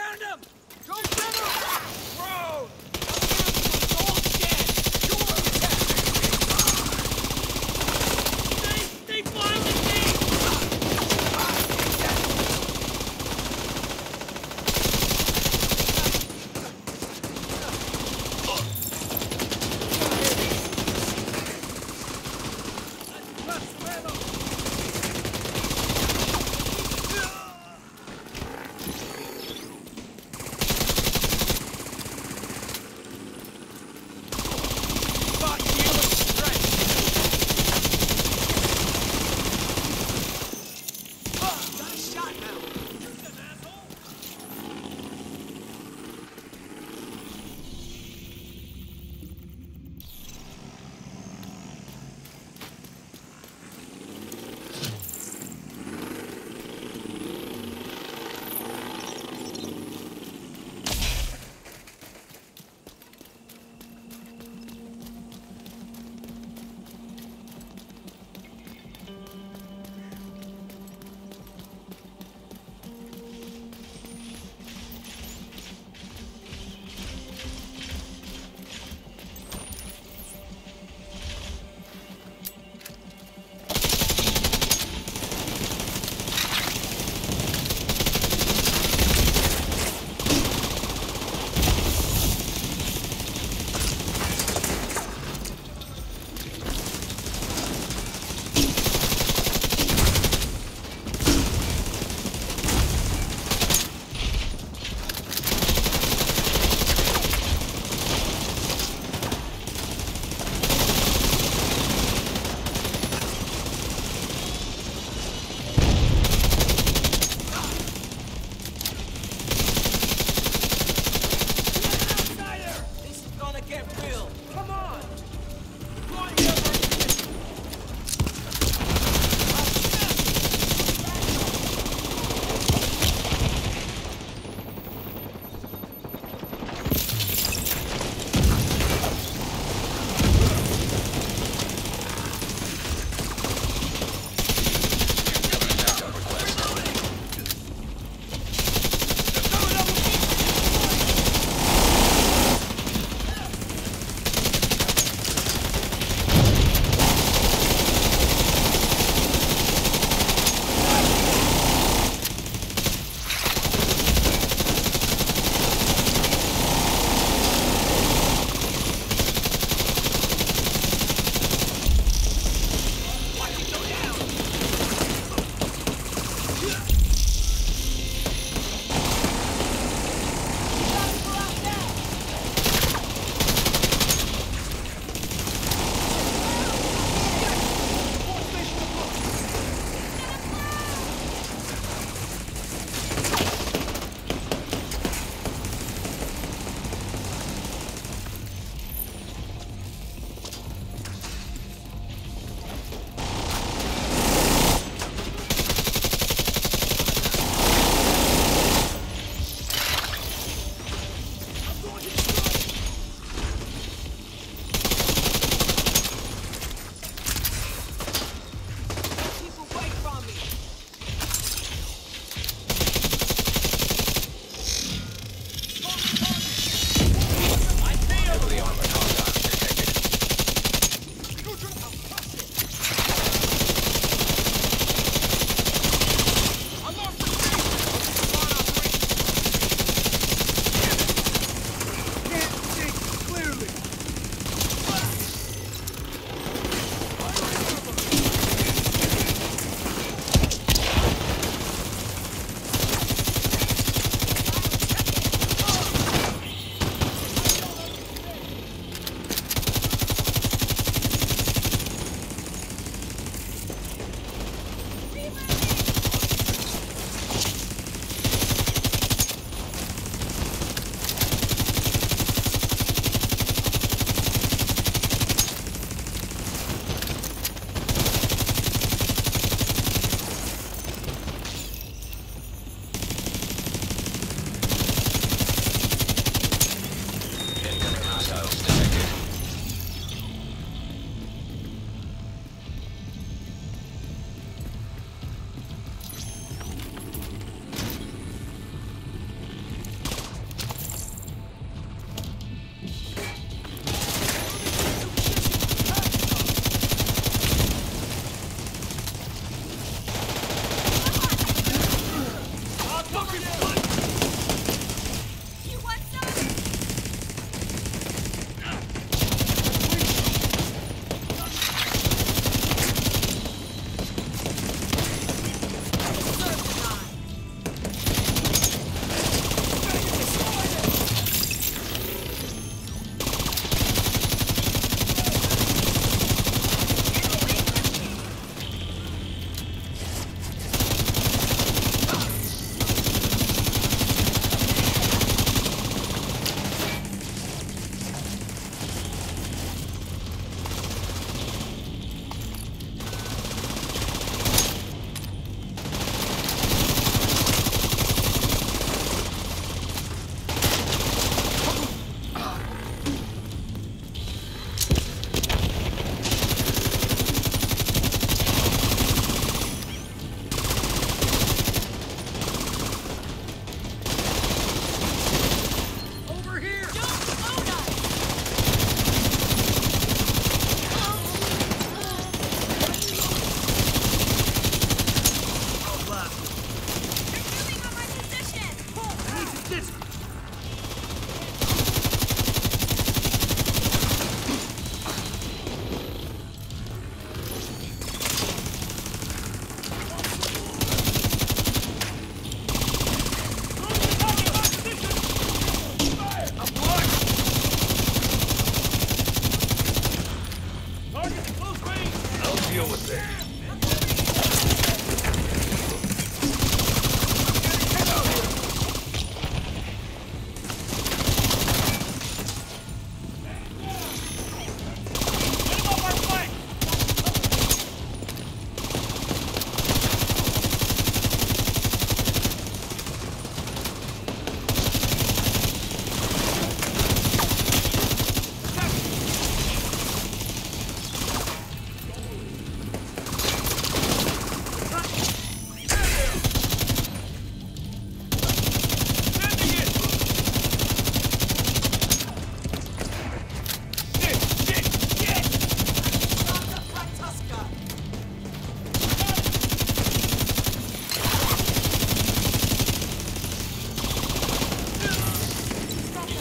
found him! Go get him! Bro! They finally came!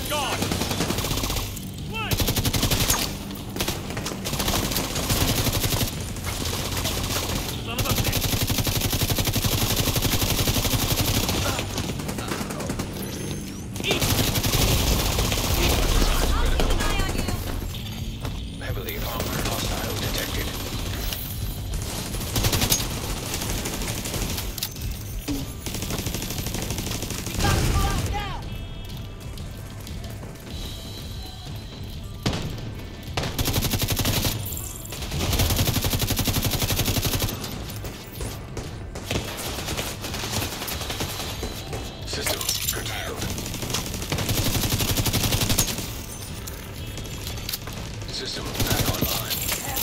gone! What? Son of a bitch! Eat! I'll keep an eye on you. Heavily armored hostiles detected. We gotta go out now. System curtailed. System back online.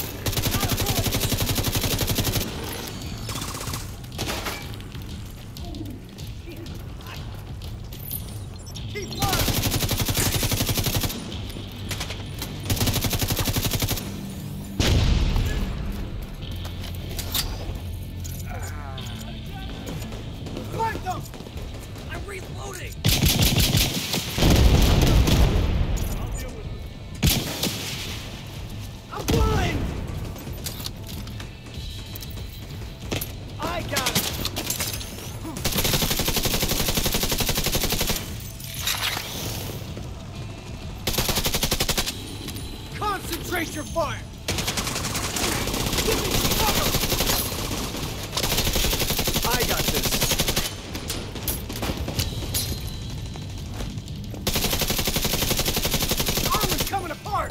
Keep firing! Flank them! I'm reloading! I'll deal with it. I'm blind! I got it! Concentrate your fire! Give me some cover! I got this. Armor's coming apart!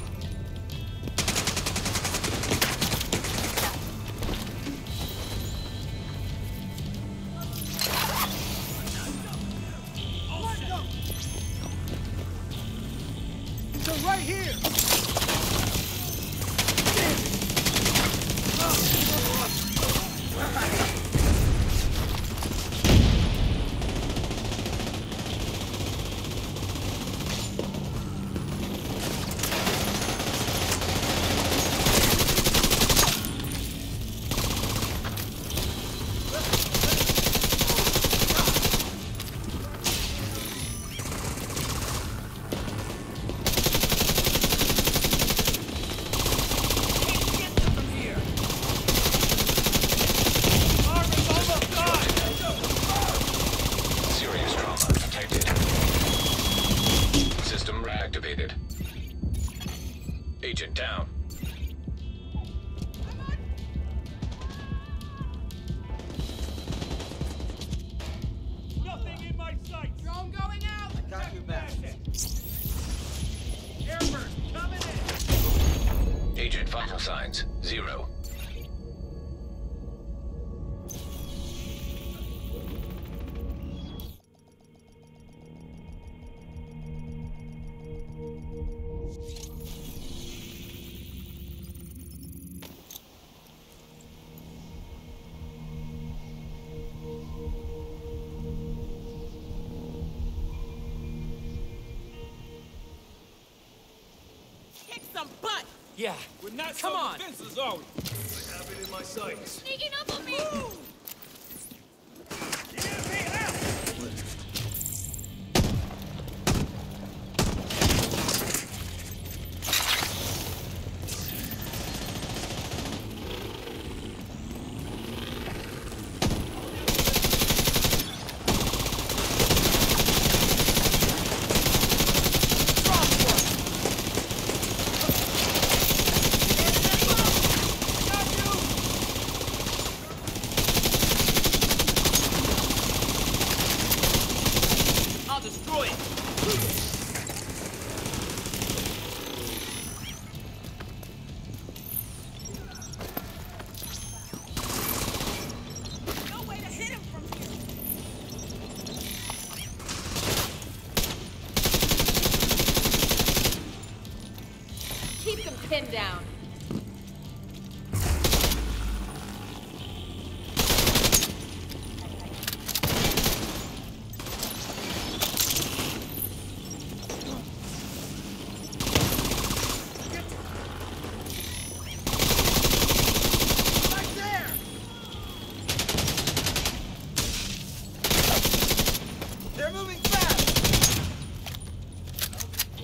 So right here! Serious trauma detected. System reactivated. Agent down. Nothing in my sight! Drone going out. Got you back. Airburst coming in! Agent vital signs 0. Kick some butt. Yeah, we're not Come so on. defenses, are we? I have it in my sights. Sneaking up on me. Give me out! I'll destroy it. No way to hit him from here. Keep them pinned down. They're moving fast!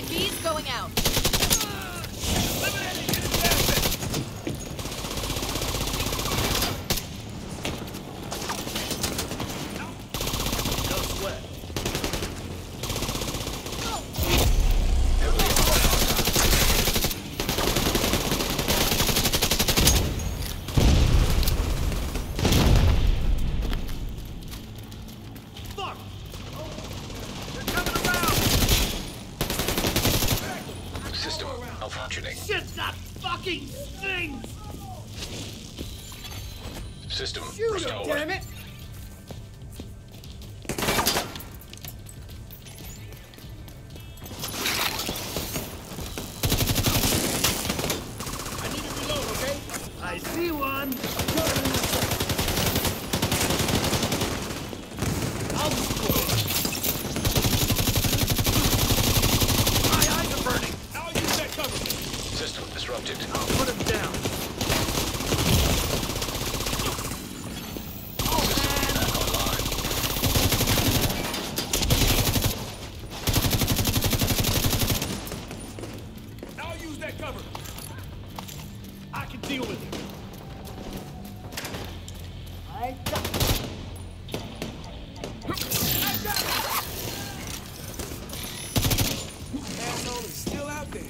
UAV's going out. Eliminating hidden assets! No sweat. Fuck! They're coming around! System malfunctioning. Shit, that fucking stings! System Shoot restored. him, damn it! I need to reload, okay? I see one! I'll destroy it. My eyes are burning! I'll use that cover! System disrupted. I'll put him down! Back online. I'll use that cover! I can deal with it! I got it! Asshole is still out there!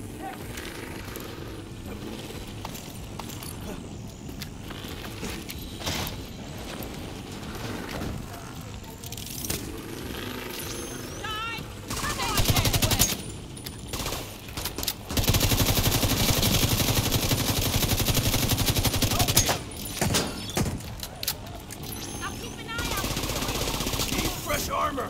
I'll keep an eye out for you. Need fresh armor!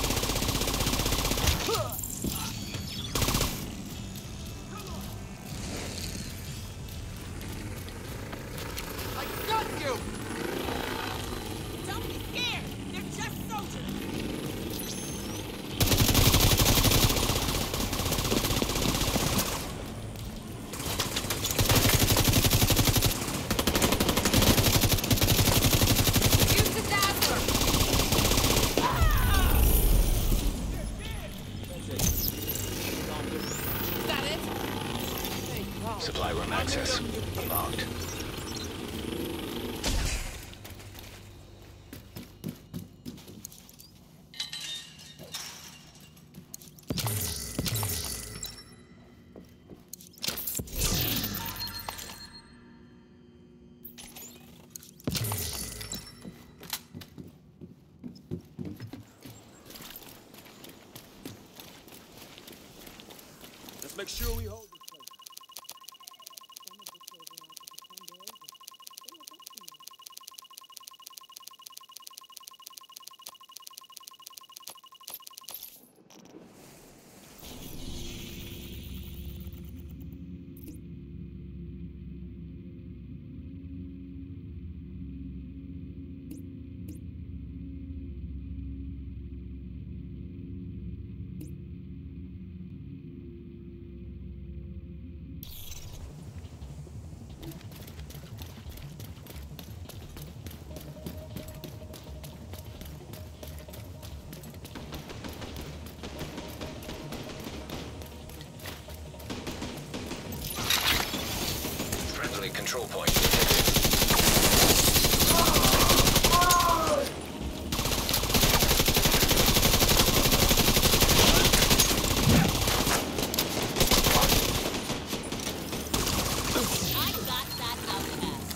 I got you! Don't be scared. They're just soldiers. Use the dazzler. Is that it? Thank God. Supply room access unlocked. Let's make sure we hold this place. Friendly control point detected. I got that outcast.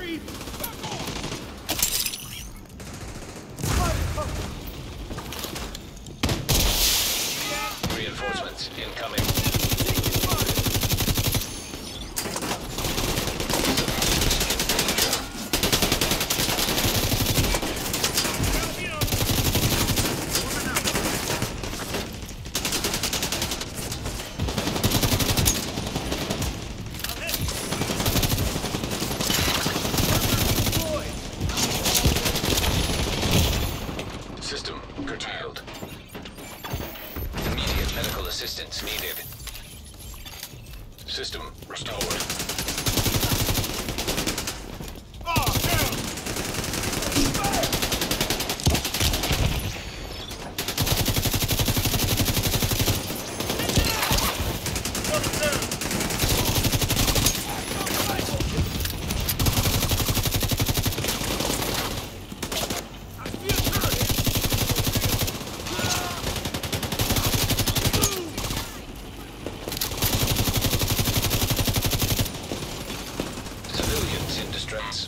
breathe! Back off! Reinforcements incoming. System curtailed. Immediate medical assistance needed. System restored. Civilians in distress.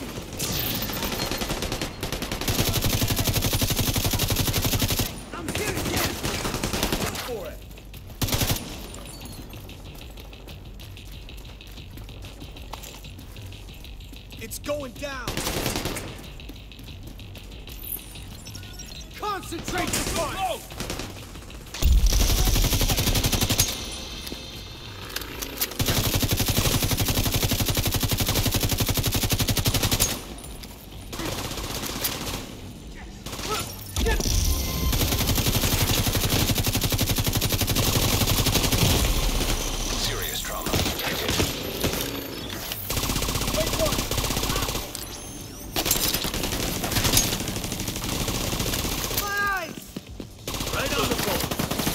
I'm here again! Go for it! It's going down! Concentrate the fire! Serious trauma detected. Right on the ball.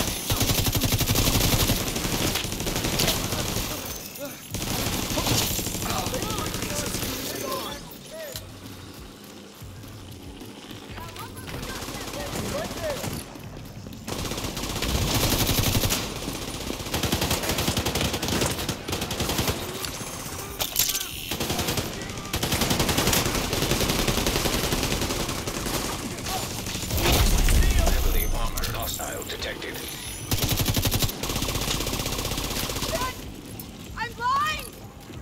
Heavily armored hostile detected. I'm blind!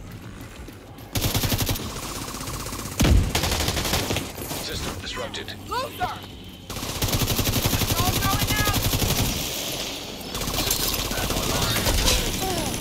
System disrupted. Loser! All going out! System back online.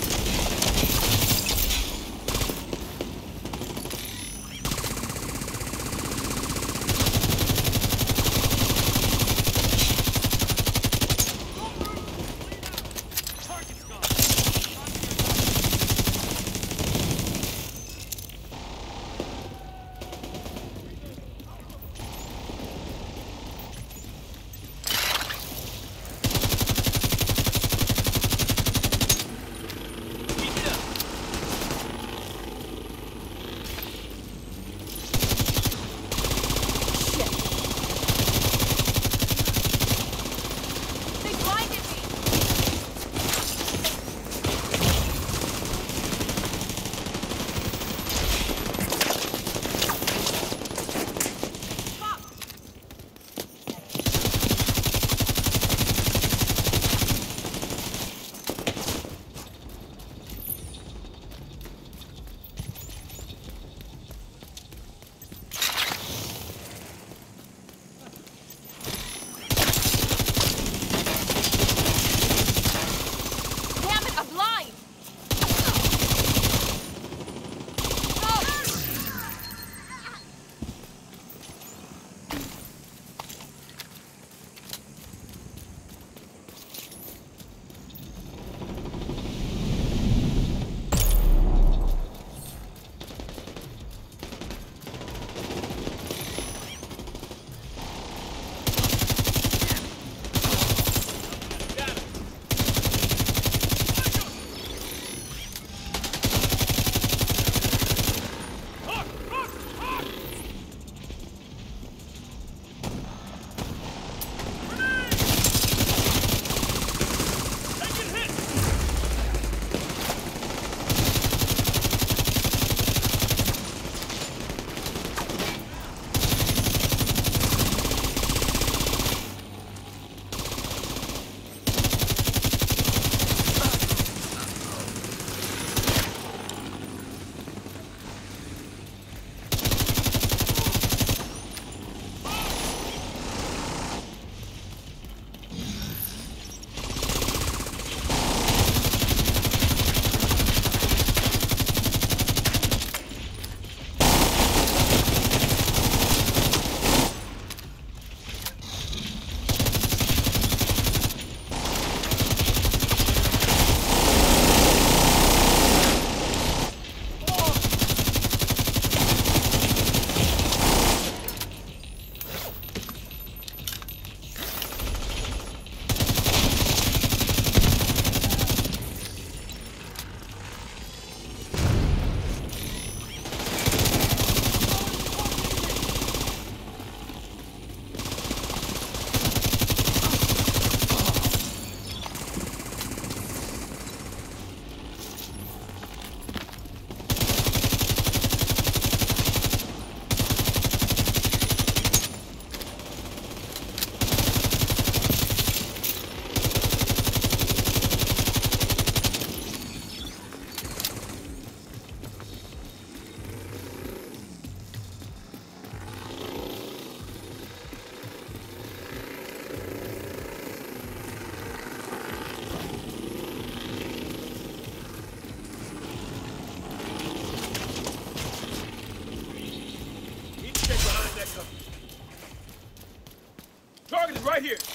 Target is right here.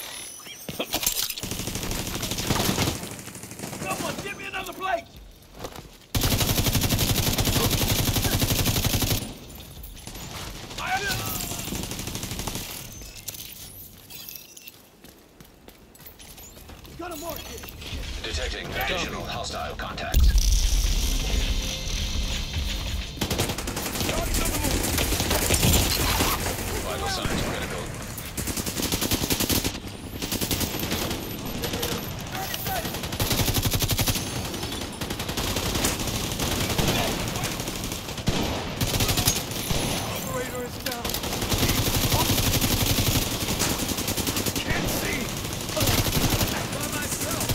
Someone, give me another plate. Got a mark here. Detecting additional hostile contacts. Target's on the move. Vital signs critical. Target sighted. Operator is down. Can't see. By myself.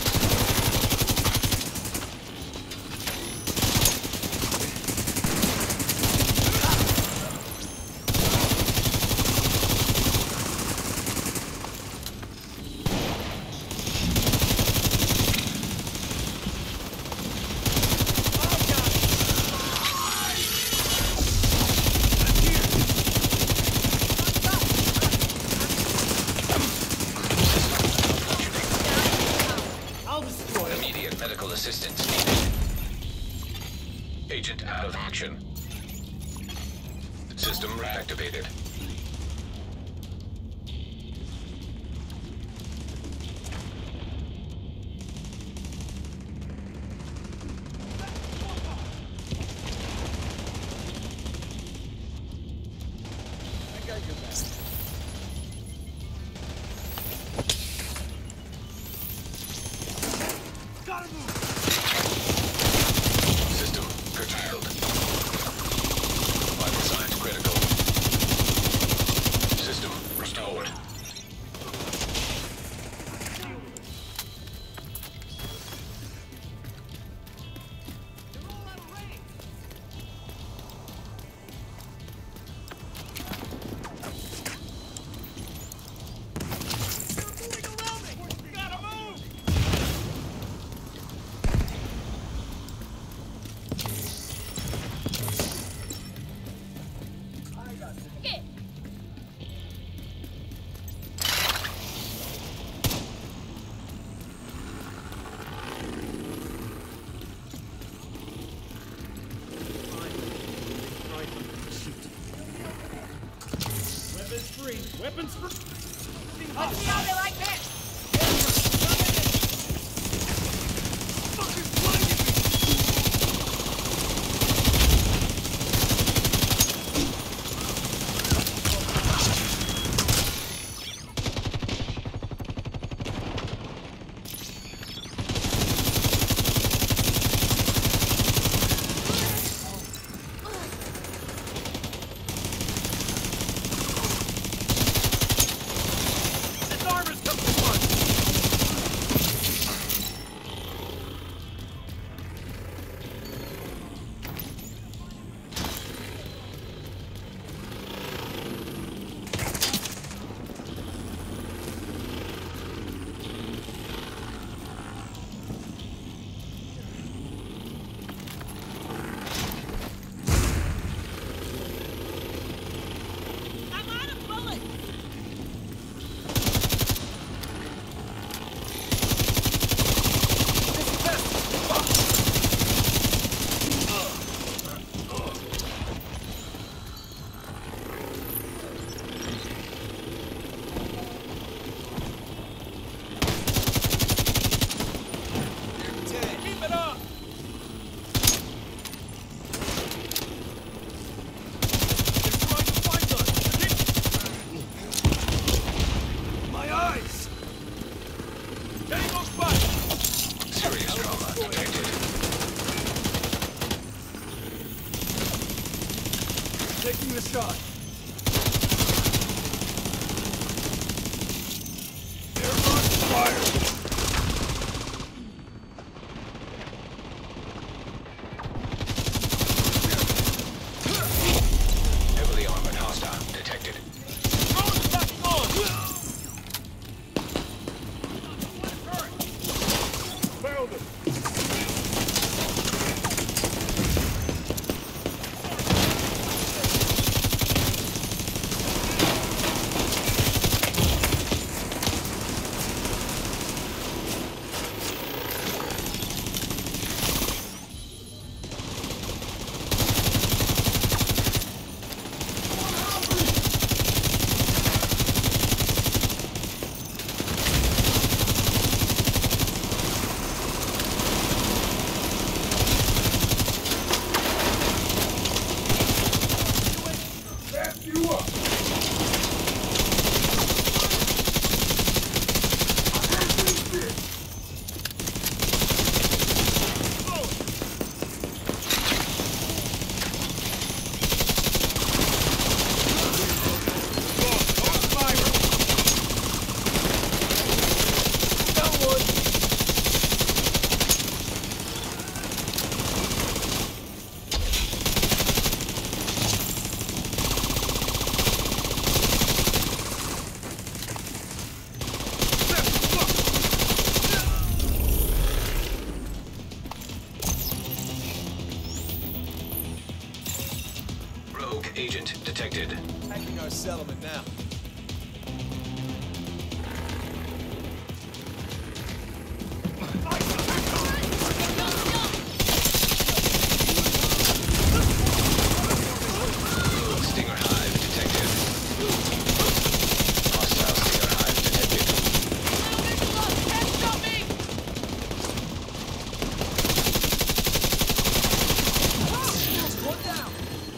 I'll destroy it. Immediate medical assistance needed. Agent out of action. System reactivated. I got your back. Gotta move. System curtailed. Vital signs critical. System restored. They're all out of range. They're moving around me. We gotta move. Get. Weapons free. Weapons free. Let's see how they like this. Fucking blinded me. This armor's coming to one. I'm out of bullets. Keep it up. They're trying to find us. My eyes. Tango spot. Serious trauma detected. Taking the shot. They're on fire. Heavily armored hostile detected. Drone's backing on. Found him. settlement now. Stinger hive detected. Hostile stinger hive detected. One down.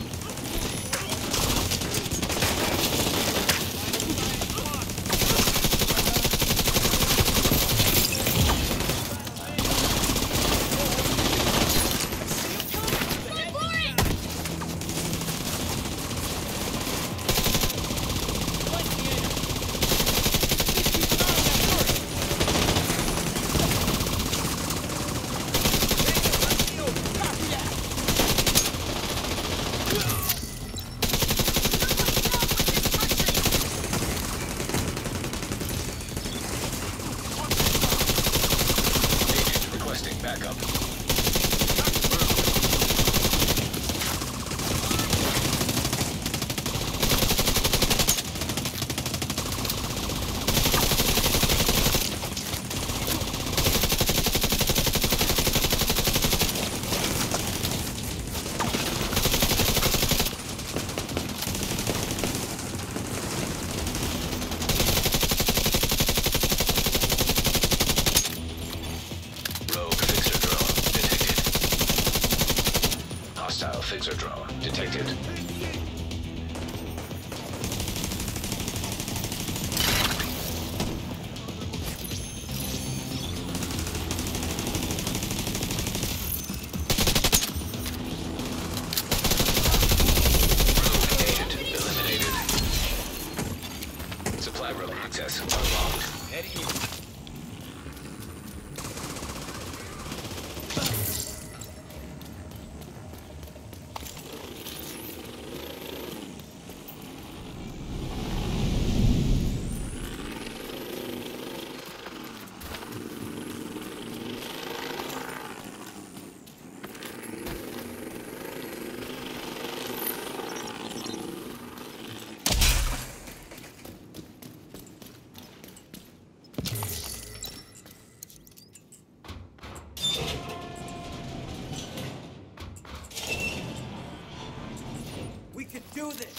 Agent requesting backup. Rogue fixer drone detected. Hostile fixer drone detected. Rogue agent eliminated. Supply room access unlocked. Heading in. We can do this.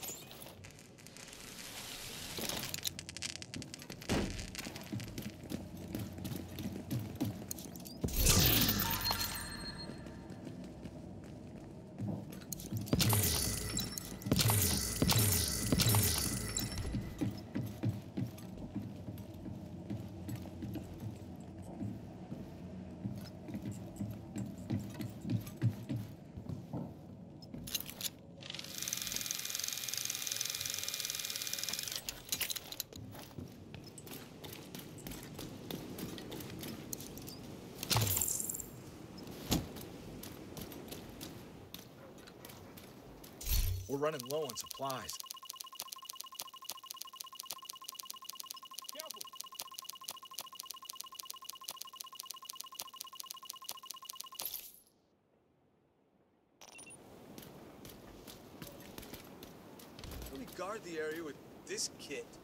We're running low on supplies. Careful. Let me guard the area with this kit.